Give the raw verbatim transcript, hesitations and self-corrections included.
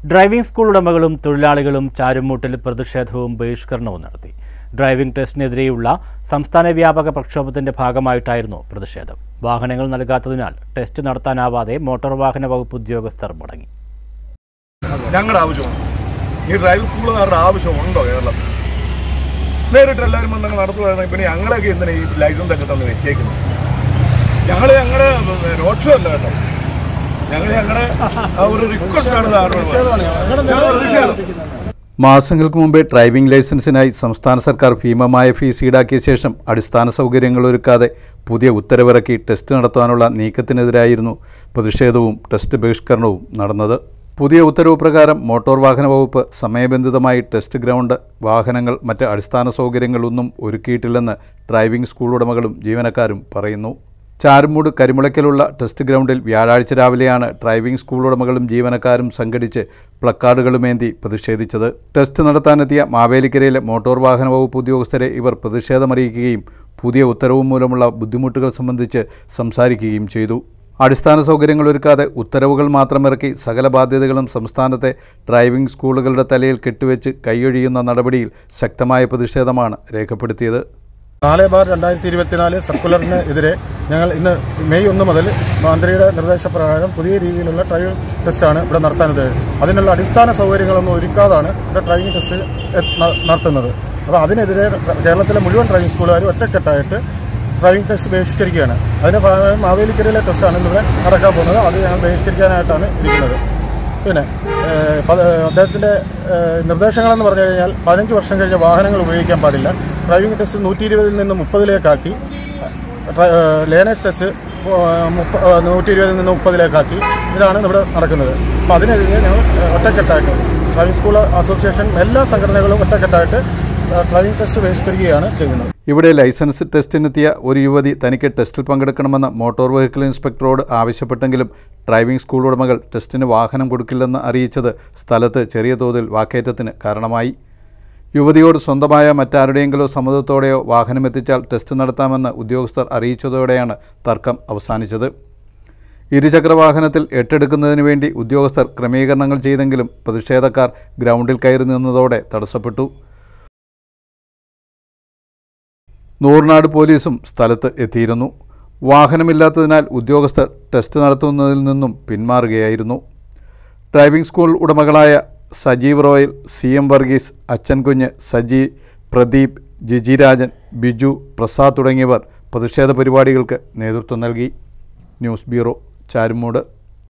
Driving school ഉടമകളും തൊഴിലാളികളും ചാരുമൂട്ടിൽ പ്രതിഷേധവും ബഹിഷ്കരണവും നടത്തി. ഡ്രൈവിംഗ് ടെസ്റ്റിനെതിരെയുള്ള സംസ്ഥാന വ്യാപക പ്രക്ഷോഭത്തിന്റെ ഭാഗമായിട്ടായിരുന്നു പ്രതിഷേധം. വാഹനങ്ങൾ നൽകാത്തതിനാൽ ടെസ്റ്റ് നടത്താനാവാതെ മോട്ടോർ വാഹന വകുപ്പ് ഉദ്യോഗസ്ഥർ മടങ്ങി. ഞങ്ങളുടെ ആവശ്യമാണ് ഈ ഡ്രൈവിംഗ് സ്കൂളുകാരുടെ ആവശ്യമുണ്ടോ കേരളത്തിൽ? നേരിട്ട് എല്ലാവരും വന്നങ്ങൾ നടത്തുകയാണെങ്കിൽ പിന്നെ ഞങ്ങളൊക്കെ എന്തിനാ ഈ ലൈസൻസ് ഒക്കെ തന്നെ വെച്ചേക്കുന്നത്? ഞങ്ങൾ ഞങ്ങളുടെ രോക്ഷമല്ല കേട്ടോ, ഞങ്ങൾ ഞങ്ങളുടെ ഒരു റിക്വസ്റ്റാണ്. മാസങ്ങൾക്ക് മുമ്പേ ഡ്രൈവിംഗ് ലൈസൻസിനായി സംസ്ഥാന സർക്കാർ ഭീമമായ ഫീസ് ഈടാക്കിയ ശേഷം അടിസ്ഥാന സൗകര്യങ്ങൾ ഒരുക്കാതെ പുതിയ ഉത്തരവിറക്കി ടെസ്റ്റ് നടത്താനുള്ള നീക്കത്തിനെതിരായിരുന്നു പ്രതിഷേധവും ടെസ്റ്റ് ബഹിഷ്കരണവും നടന്നത്. പുതിയ ഉത്തരവ് പ്രകാരം മോട്ടോർ വാഹന വകുപ്പ് സമയബന്ധിതമായി ടെസ്റ്റ് ഗ്രൗണ്ട്, വാഹനങ്ങൾ, മറ്റ് അടിസ്ഥാന സൗകര്യങ്ങളൊന്നും ഒരുക്കിയിട്ടില്ലെന്ന് ഡ്രൈവിംഗ് സ്കൂൾ ഉടമകളും ജീവനക്കാരും പറയുന്നു. ചാരുമൂട് കരിമുളയ്ക്കലുള്ള ടെസ്റ്റ് ഗ്രൗണ്ടിൽ വ്യാഴാഴ്ച രാവിലെയാണ് ഡ്രൈവിംഗ് സ്കൂൾ ഉടമകളും ജീവനക്കാരും സംഘടിച്ച് പ്ലക്കാർഡുകളുമേന്തി പ്രതിഷേധിച്ചത്. ടെസ്റ്റ് നടത്താനെത്തിയ മാവേലിക്കരയിലെ മോട്ടോർ വാഹന വകുപ്പ് ഉദ്യോഗസ്ഥരെ ഇവർ പ്രതിഷേധമറിയിക്കുകയും പുതിയ ഉത്തരവ് മൂലമുള്ള ബുദ്ധിമുട്ടുകൾ സംബന്ധിച്ച് സംസാരിക്കുകയും ചെയ്തു. അടിസ്ഥാന സൗകര്യങ്ങൾ ഒരുക്കാതെ ഉത്തരവുകൾ മാത്രമിറക്കി സകല ബാധ്യതകളും സംസ്ഥാനത്തെ ഡ്രൈവിംഗ് സ്കൂളുകളുടെ തലയിൽ കെട്ടിവെച്ച് കൈയൊഴിയുന്ന നടപടിയിൽ ശക്തമായ പ്രതിഷേധമാണ് രേഖപ്പെടുത്തിയത്. നാല് ബാർ രണ്ടായിരത്തി ഇരുപത്തിനാല് സർക്കുലറിന് എതിരെ ഞങ്ങൾ ഇന്ന് മെയ് ഒന്ന് മുതൽ മന്ത്രിയുടെ നിർദ്ദേശപ്രകാരം പുതിയ രീതിയിലുള്ള ഡ്രൈവിംഗ് ടെസ്റ്റാണ് ഇവിടെ നടത്താനത്. അതിനുള്ള അടിസ്ഥാന സൗകര്യങ്ങളൊന്നും ഒരുക്കാതാണ് ഇവിടെ ഡ്രൈവിംഗ് ടെസ്റ്റ് നടത്തുന്നത്. അപ്പോൾ അതിനെതിരെ കേരളത്തിലെ മുഴുവൻ ഡ്രൈവിംഗ് സ്കൂളുകാരും ഒറ്റക്കെട്ടായിട്ട് ഡ്രൈവിംഗ് ടെസ്റ്റ് ബഹിഷ്കരിക്കുകയാണ്. അതിൻ്റെ ഭാഗമായി മാവേലിക്കരയിലെ ടെസ്റ്റാണ് ഇന്നിവിടെ നടക്കാൻ പോകുന്നത്. അത് ഞങ്ങൾ ബഹിഷ്കരിക്കാനായിട്ടാണ് ഇരിക്കുന്നത്. പിന്നെ അദ്ദേഹത്തിൻ്റെ നിർദ്ദേശങ്ങളെന്ന് പറഞ്ഞു കഴിഞ്ഞാൽ പതിനഞ്ച് വർഷം കഴിഞ്ഞ വാഹനങ്ങൾ ഉപയോഗിക്കാൻ പാടില്ല. ഡ്രൈവിംഗ് ടെസ്റ്റ് നൂറ്റി ഇരുപതിൽ നിന്ന് മുപ്പതിലേക്കാക്കി, ലേണേഴ്സ് ടെസ്റ്റ് നൂറ്റി ഇരുപതിൽ നിന്ന് മുപ്പതിലേക്കാക്കി. ഇതാണ് ഇവിടെ നടക്കുന്നത്. അപ്പോൾ അതിനെതിരെ ഞങ്ങൾ ഒറ്റക്കെട്ടായിട്ട് ഡ്രൈവിംഗ് സ്കൂൾ അസോസിയേഷൻ എല്ലാ സംഘടനകളും ഒറ്റക്കെട്ടായിട്ട് ഡ്രൈവിംഗ് ടെസ്റ്റ് ബഹിഷ്കരിക്കുകയാണ് ചെയ്യുന്നത്. ഇവിടെ ലൈസൻസ് ടെസ്റ്റിനെത്തിയ ഒരു യുവതി തനിക്ക് ടെസ്റ്റിൽ പങ്കെടുക്കണമെന്ന് മോട്ടോർ വെഹിക്കിൾ ഇൻസ്പെക്ടറോട് ആവശ്യപ്പെട്ടെങ്കിലും ഡ്രൈവിംഗ് സ്കൂൾ ഉടമകൾ ടെസ്റ്റിന് വാഹനം കൊടുക്കില്ലെന്ന് അറിയിച്ചത് സ്ഥലത്ത് ചെറിയ തോതിൽ വാക്കേറ്റത്തിന് കാരണമായി. യുവതിയോട് സ്വന്തമായ മറ്റാരുടെയെങ്കിലോ സമ്മതത്തോടെയോ വാഹനമെത്തിച്ചാൽ ടെസ്റ്റ് നടത്താമെന്ന് ഉദ്യോഗസ്ഥർ അറിയിച്ചതോടെയാണ് തർക്കം അവസാനിച്ചത്. ഇരുചക്രവാഹനത്തിൽ എട്ടെടുക്കുന്നതിന് വേണ്ടി ഉദ്യോഗസ്ഥർ ക്രമീകരണങ്ങൾ ചെയ്തെങ്കിലും പ്രതിഷേധക്കാർ ഗ്രൗണ്ടിൽ കയറി നിന്നതോടെ തടസ്സപ്പെട്ടു. നൂർനാട് പോലീസും സ്ഥലത്ത് എത്തിയിരുന്നു. വാഹനമില്ലാത്തതിനാൽ ഉദ്യോഗസ്ഥർ ടെസ്റ്റ് നടത്തുന്നതിൽ നിന്നും പിന്മാറുകയായിരുന്നു. ഡ്രൈവിംഗ് സ്കൂൾ ഉടമകളായ Sajeev Royal, C M Varghese, Achankunju, Saji, Pradeep, Jijirajan, Biju, Prasad തുടങ്ങിയവർ പ്രതിഷേധ പരിപാടികൾക്ക് നേതൃത്വം നൽകി. News bureau, Charummood.